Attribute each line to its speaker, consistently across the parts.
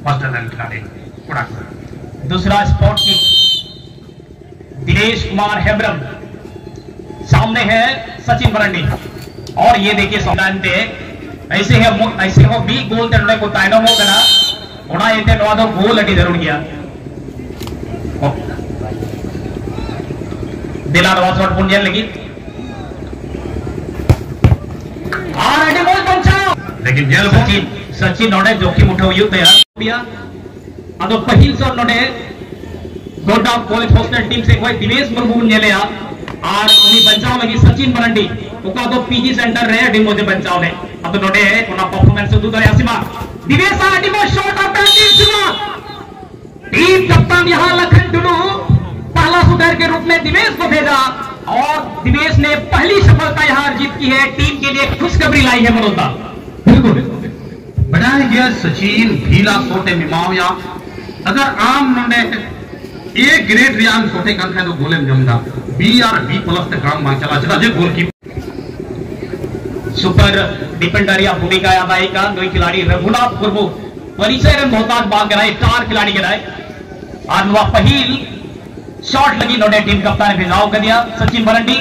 Speaker 1: First run खिलाड़ी उड़ा।
Speaker 2: दूसरा स्पॉट की दिनेश कुमार हेब्रम, सामने है सचिन मरंडी। और ये देखिए सोनांते ऐसे हो बी गोल तेरे को ताइनो हो कना उड़ा येते नवा दो गोल अटी जरूर किया। दिला नवा शॉट पुण्य लगी और अटी गोल पंचाओ,
Speaker 1: लेकिन जेल
Speaker 2: सचिन नोडे जोखिम उठाव्યું तया अदो पहिल शॉट नोडे गोटा कॉलेज हॉस्टल टीम से कोई दिनेश मुर्मू नेलेया और उनी बचाव लगी सचिन मरंडी ओका तो पीजी सेंटर रे टीम मोजे बचाव ने अब नोडे कोना परफॉर्मेंस सुदु करे आसिमा दिनेश आ टीम शॉट ऑफ टीम सीमा टीम कप्तान यहां लखन टुडू पहला शूटर के रूप में दिनेश को भेजा और दिनेश ने पहली सफलता यहां अर्जित की है। टीम के लिए खुशखबरी लाई है मनोता।
Speaker 1: बिल्कुल बढ़ाए गया सचिन भीला सोटे मिमावया अगर आम नोडे ए ग्रेड रियान सोटे kan तो गोले में जमदा बी और बी प्लस तक काम मांग चला जे गोलकीपर
Speaker 2: सुपर डिफेंडर या भूमिका अदाई का दो खिलाड़ी रघुनाथ मुर्मू परिचय रन मोहताज बाग कराए स्टार खिलाड़ी कराए और वह पहल शॉट लगी नोडे टीम कप्तान ने भेजाओ कर दिया सचिन मरंडी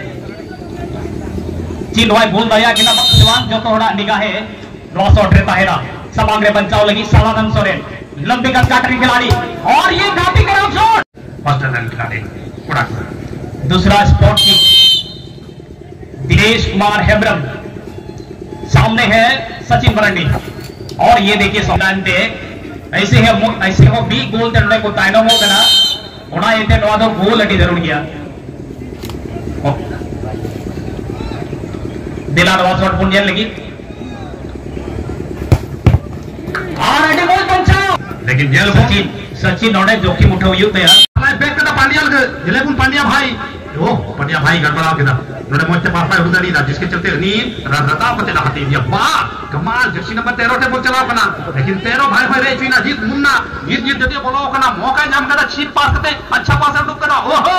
Speaker 2: चीन भाई बोल दया कि ना जवान जो थोड़ा निगाह है ड्रॉ शॉट रहता है ना सब आंगरे बचाव लगी सालानंद सोरेन लंबी का काटरी खिलाड़ी और ये काफी खराब शॉट
Speaker 1: फर्स्ट रन खिलाड़ी उड़ा।
Speaker 2: दूसरा स्पॉट की दिनेश कुमार हेब्रम, सामने है सचिन मरंडी। और ये देखिए सोनांते ऐसे हो बी गोल तेरे को ताइनो हो कना उड़ा येते नवा दो गोल अटी जरूर किया। दिला नवा शॉट पुण्य लगी और अटी गोल पंचाओ,
Speaker 1: लेकिन जेल
Speaker 2: सचिन नोडे जोखिम उठाव्યું तया
Speaker 1: बैक करता पांड्या जिलेकुन पांड्या भाई ओ पांड्या भाई गड़बड़ा के नोडे मोचे पापा उदारी दा जिसके चलते नी रता पते ना हटी दिया वाह कमाल जर्सी नंबर 13 टे बोल चला कना लेकिन 13 भाई भाई रे चीना जीत मुन्ना जीत जते बोलो कना मौका जाम कदा चीप पास करते अच्छा पास डुक कना ओहो